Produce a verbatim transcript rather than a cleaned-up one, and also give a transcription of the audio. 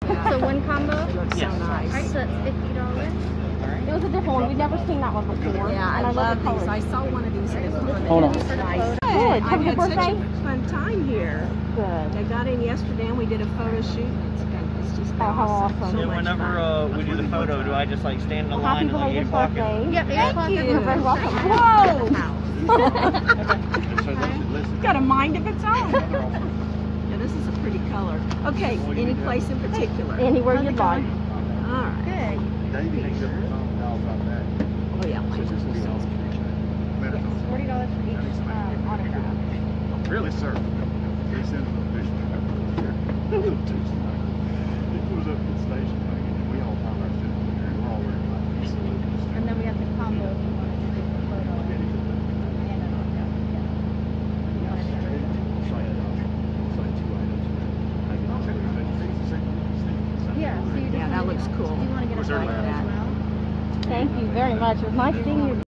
Yeah. So one combo? It looks Yes. so nice. Alright, so that's fifty dollars. It was a different one. We'd never seen that one before. Yeah, I, and I love the these. colors. I saw one of these at a Hold on. It's nice. Good. I've Have a had good such birthday. a fun time here. Good. I got in yesterday and we did a photo shoot. It's been, it's just been Oh, how awesome. awesome. So And much whenever fun. uh, we do the photo, do I just like stand in the Well, happy line at like eight belated o'clock? birthday. Yep, eight o'clock. you. You're very welcome. Whoa! Got a mind of its own. Yeah, this is a pretty color. Okay, any place in particular? Anywhere you'd like. All right. Good. Oh yeah, like this. Forty dollars for each um, autograph. Really, sir? They sent them a fish. It was up at the station, and we all found ourselves in there. We're all wearing like And then we have the combo if you wanted to do the photo and an autograph. Yeah, so you Yeah, that looks cool. Do you want to get a Was there photo like as well? Thank you very much. It was nice seeing you.